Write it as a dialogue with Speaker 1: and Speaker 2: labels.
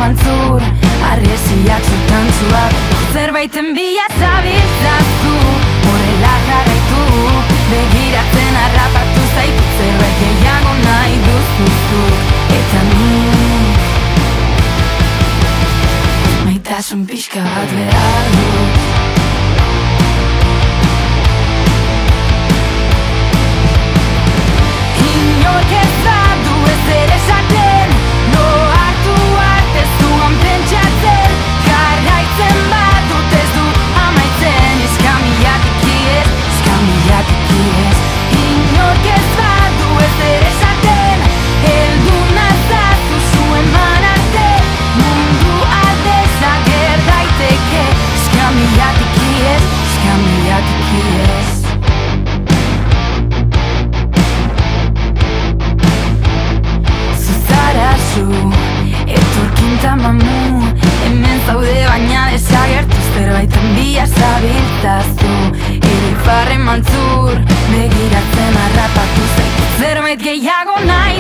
Speaker 1: mantzur, arresiak zutantzuak. Zerbaiten bila zabiltzazu, horrela jarraitu, begiratzen harrapatu zaitu. Zerbait gehiago nahi duzuzu, eta nik maitasun pixka bat behar dut. Inork ez badu ezer esaten, lo hartu arte ez duan pentsatzen, jarraitzen badut ez dut amaitzen. Eskamilatik ez, inork ez badu ezer esaten, heldu nazazu zuen man arte, mundu aldez ager daiteke. Eskamilatik ez, etorkin tamamu, hemen zaude baina desagertu. Zerbaiten bila zabiltzazu, irifarren mantzur, begiratzen harrapatu zaitu. Zerbait gehiago nahi